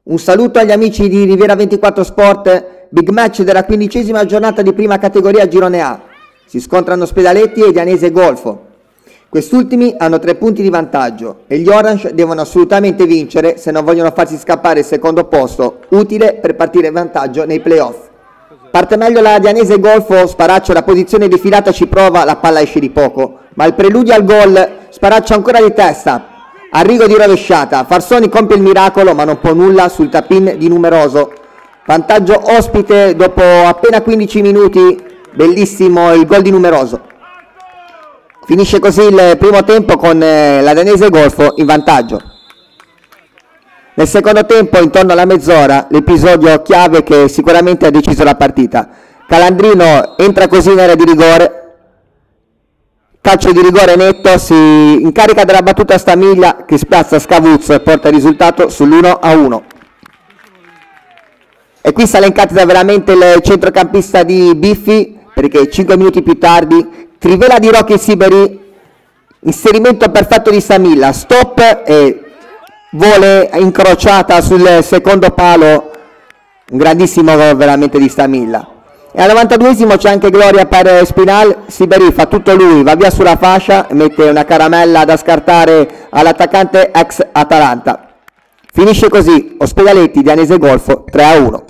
Un saluto agli amici di Riviera 24 Sport, big match della 15ª giornata di prima categoria Girone A. Si scontrano Ospedaletti e Dianese Golfo. Quest'ultimi hanno 3 punti di vantaggio e gli Orange devono assolutamente vincere se non vogliono farsi scappare il secondo posto, utile per partire in vantaggio nei playoff. Parte meglio la Dianese Golfo, Sparaccio la posizione di filata ci prova, la palla esce di poco, ma il preludio al gol, Sparaccio ancora di testa. Arrigo di rovesciata, Farsoni compie il miracolo ma non può nulla sul tap-in di Numeroso. Vantaggio ospite dopo appena 15 minuti, bellissimo il gol di Numeroso. Finisce così il primo tempo con la Dianese Golfo in vantaggio. Nel secondo tempo, intorno alla mezz'ora, l'episodio chiave che sicuramente ha deciso la partita. Calandrino entra così in area di rigore. Calcio di rigore netto, si incarica della battuta Stamiglia che spiazza Scavuzzo e porta il risultato sull'1-1. E qui sale in cattedra veramente il centrocampista di Biffi, perché 5 minuti più tardi, trivela di Rocky Siberi, inserimento perfetto di Stamiglia, stop e vole incrociata sul secondo palo, un grandissimo gol veramente di Stamiglia. E al 92esimo c'è anche Gloria per Spinal, Siberi fa tutto lui, va via sulla fascia e mette una caramella da scartare all'attaccante ex Atalanta. Finisce così Ospedaletti Dianese Golfo 3-1.